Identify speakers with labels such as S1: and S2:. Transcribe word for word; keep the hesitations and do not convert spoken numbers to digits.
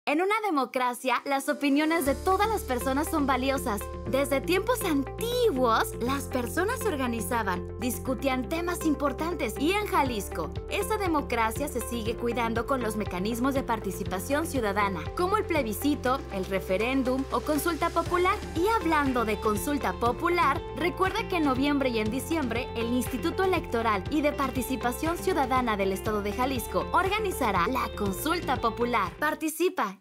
S1: En una democracia, las opiniones de todas las personas son valiosas. Desde tiempos antiguos, las personas se organizaban, discutían temas importantes y en Jalisco, esa democracia se sigue cuidando con los mecanismos de participación ciudadana, como el plebiscito, el referéndum o consulta popular. Y hablando de consulta popular, recuerda que en noviembre y en diciembre, el Instituto Electoral y de Participación Ciudadana del Estado de Jalisco organizará la consulta popular. Participa.